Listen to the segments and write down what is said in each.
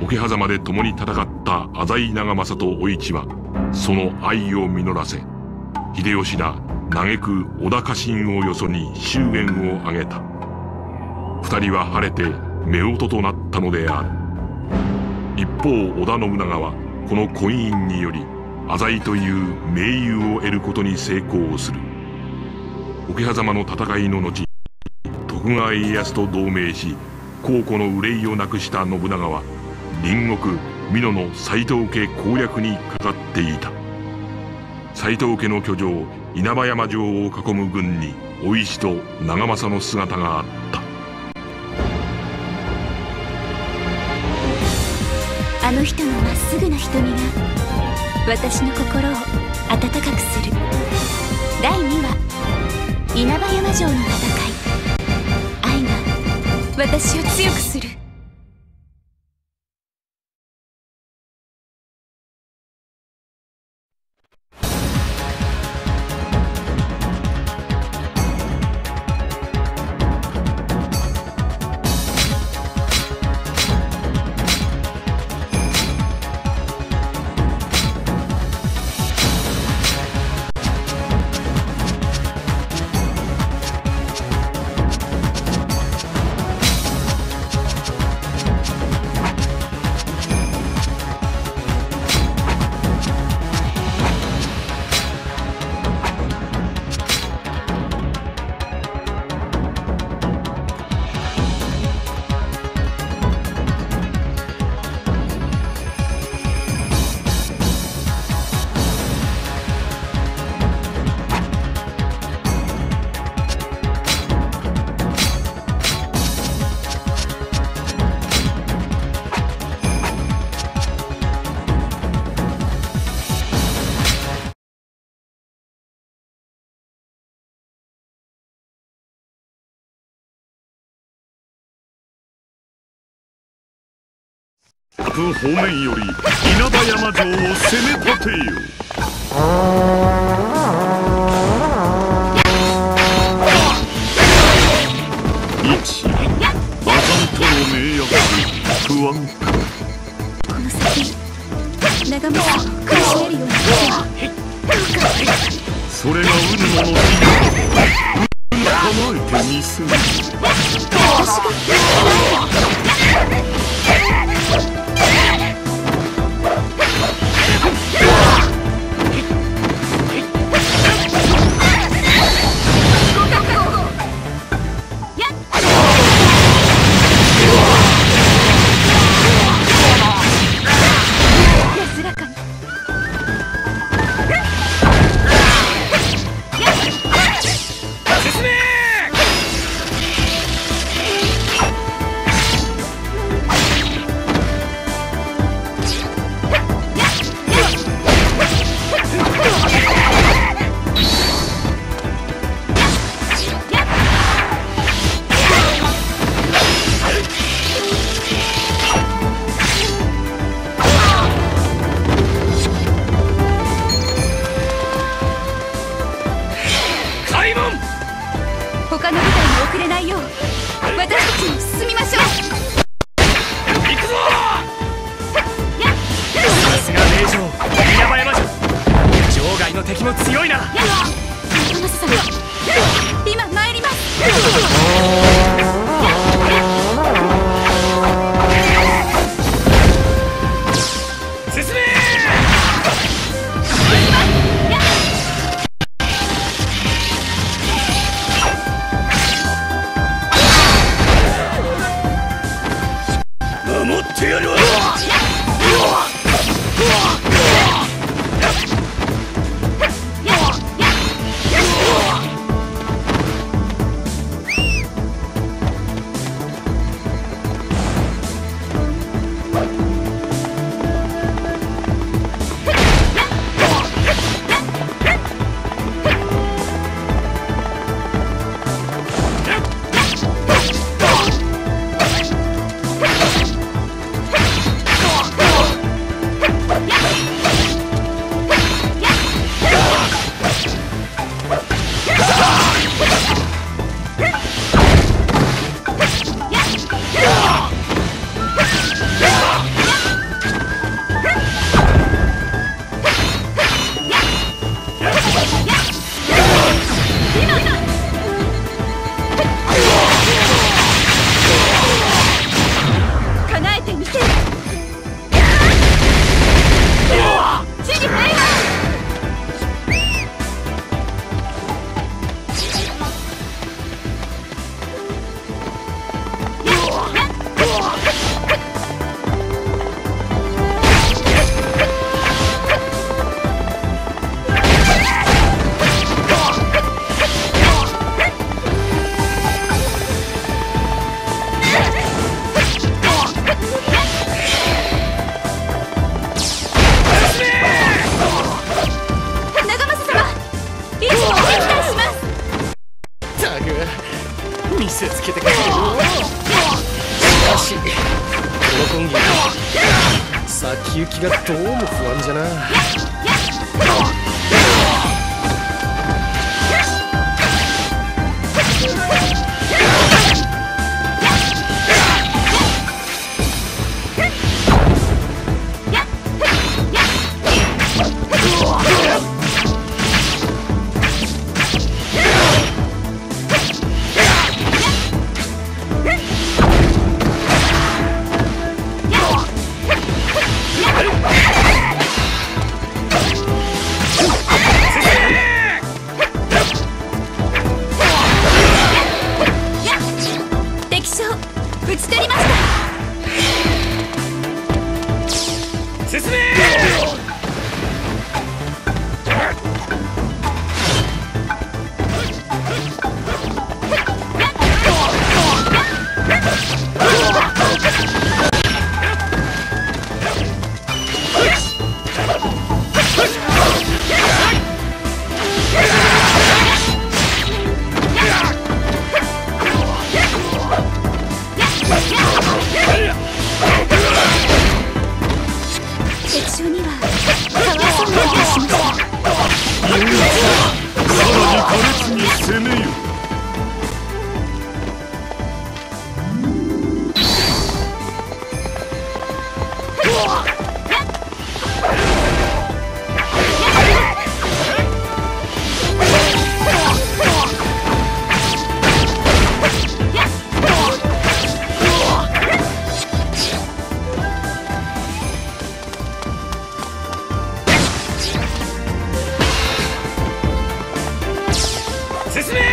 桶狭間で共に戦った浅井長政とお市はその愛を実らせ、秀吉ら嘆く織田家臣をよそに祝言を挙げた。二人は晴れて夫婦となったのである。一方織田信長はこの婚姻により浅井という盟友を得ることに成功する。桶狭間の戦いの後、徳川家康と同盟し公庫の憂いをなくした信長は隣国美濃の斎藤家攻略にかかっていた。斎藤家の居城稲葉山城を囲む軍にお石と長政の姿があった。 あの人のまっすぐな瞳が私の心を温かくする。第2話、稲葉山城の戦い。愛が私を強くする。 各方面より稲葉山城を攻め立てよ。一馬山との盟約不安か。 この先長政を苦しめるようなそれが雲母の日が構えてみせる。 他の部隊に遅れないよう私たちも進みましょう。 行くぞ。さすが名城稲葉山城。場外の敵も強いな。 長政さん、今参ります。 進め。守ってやるわ。 ったく見せつけてくれる。しかしこのコンギ先行きがどうも不安じゃな。 討ち取りました。 進め。 敵将にはかわいそうな気がしました。 さらに過烈に攻めよ。 進め。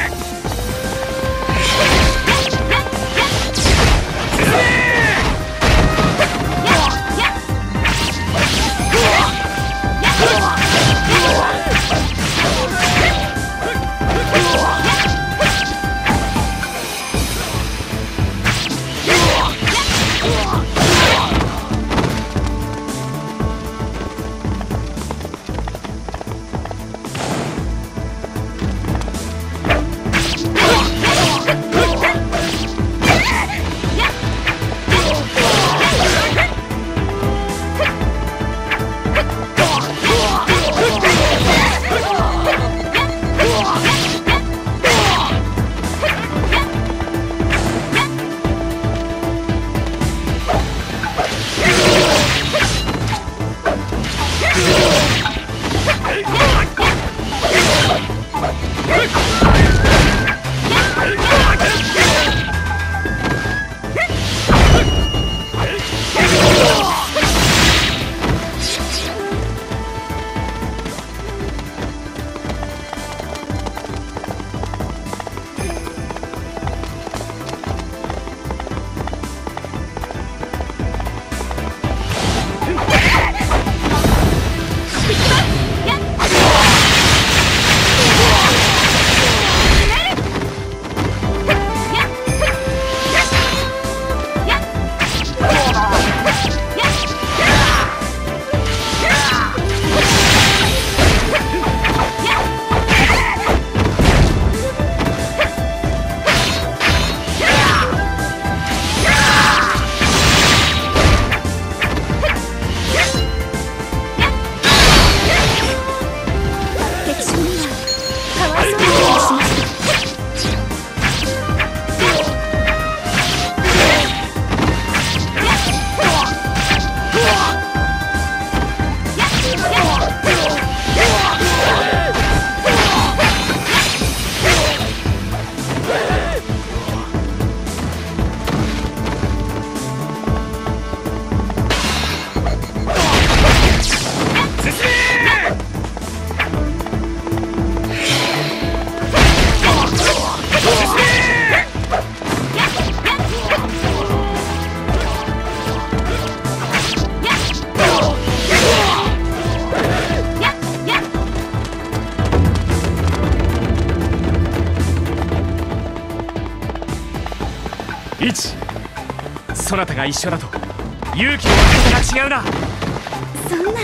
そなたが一緒だと勇気の湧き方が違うな。 そんな。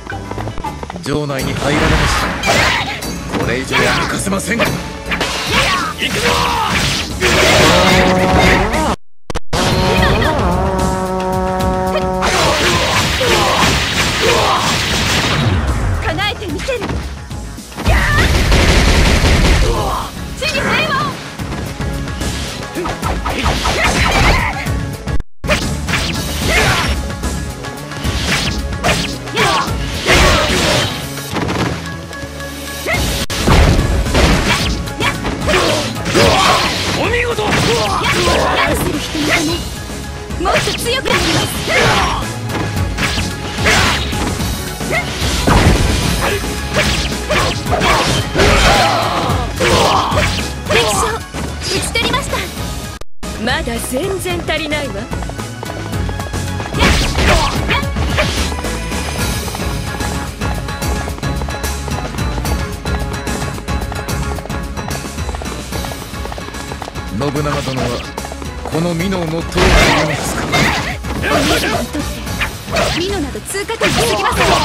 城内に入られました。これ以上は抜かせません。 行くぞ。 叶えてみせる。地に平和を。 お見事。 愛する人のためもっと強くなります。敵将討ち取りました。 まだ全然足りないわ。 信長殿はこの美濃の塔を見ますか。 お兄様にとって美濃など通過点に過ぎません。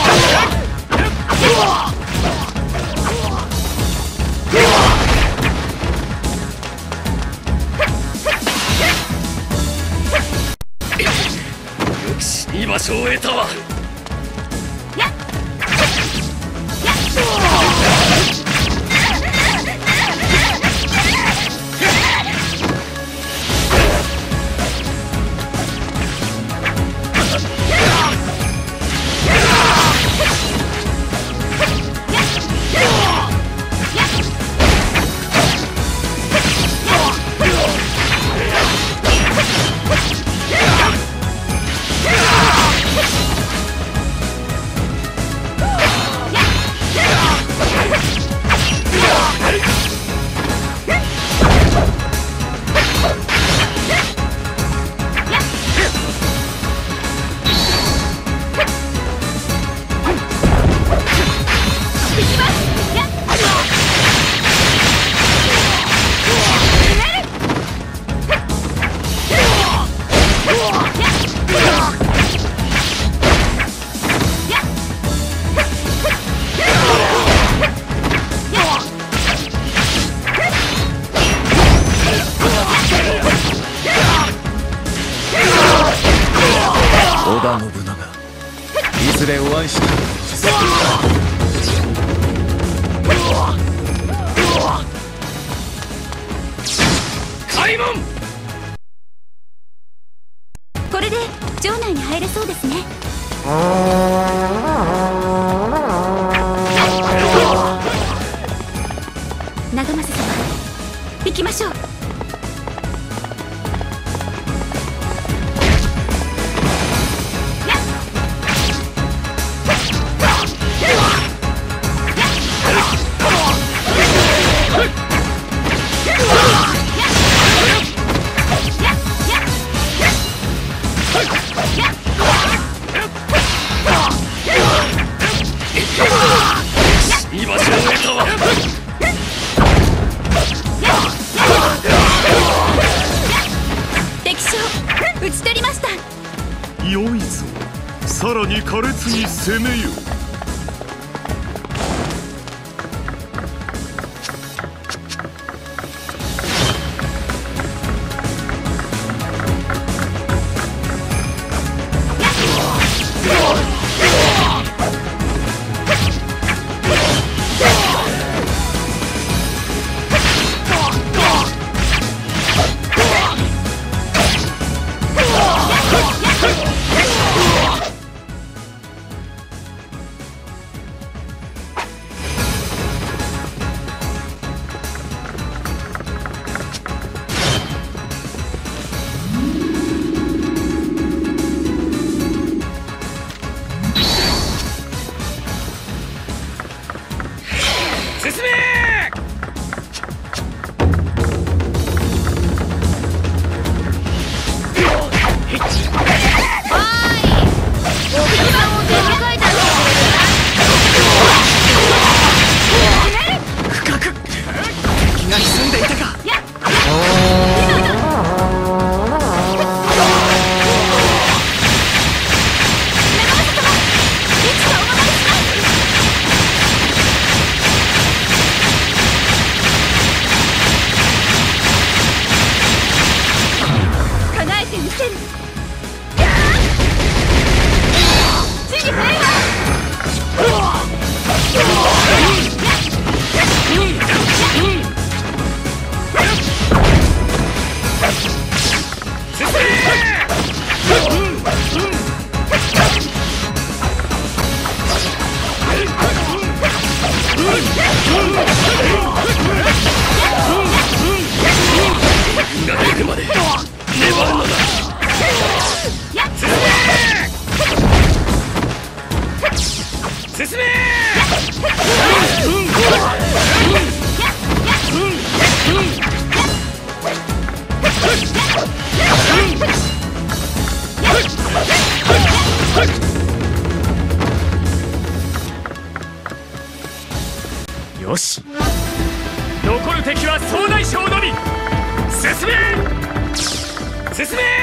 よし、いい場所を得たわ。 織田信長、いずれお会いしたいものです。 開門。 これで城内に入れそうですね。長政様、行きましょう。 いい場所を得たわ。 敵将討ち取りました。 良いぞ、さらに苛烈に攻めよ。 よし、残る敵は総大将のみ。進め進め。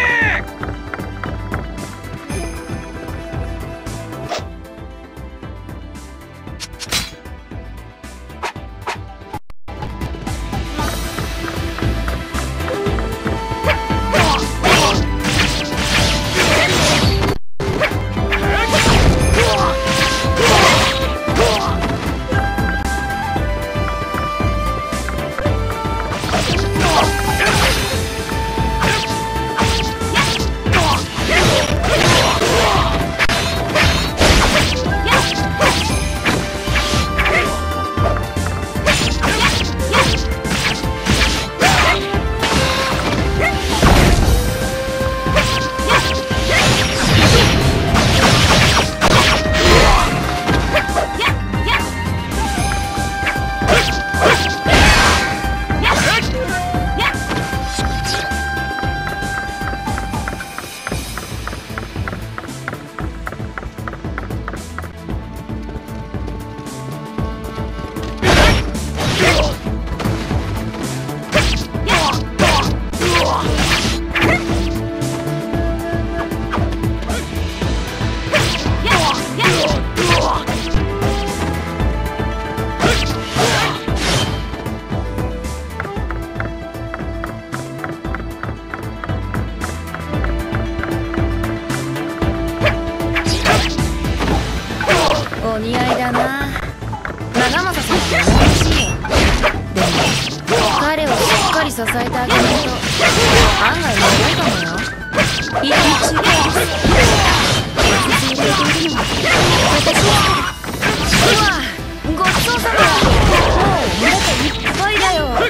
お似合いだな。長政さんって嬉しいよ。でも彼をしっかり支えてあげないと案外長いかもよ。 いい中継です。続いているのは私ですから。 うわ、ごちそうさま。もうお腹いっぱいだよ。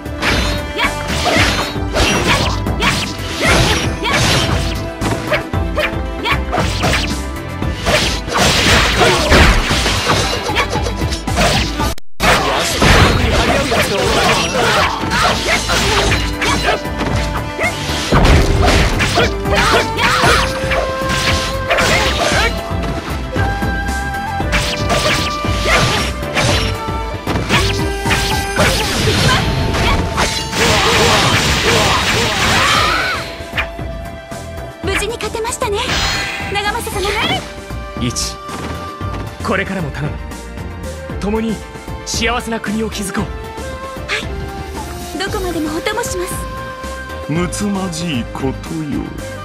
無事に勝てましたね、長政様。 一、これからも頼む。共に幸せな国を築こう。 どこまでもお供します。 むつまじいことよ。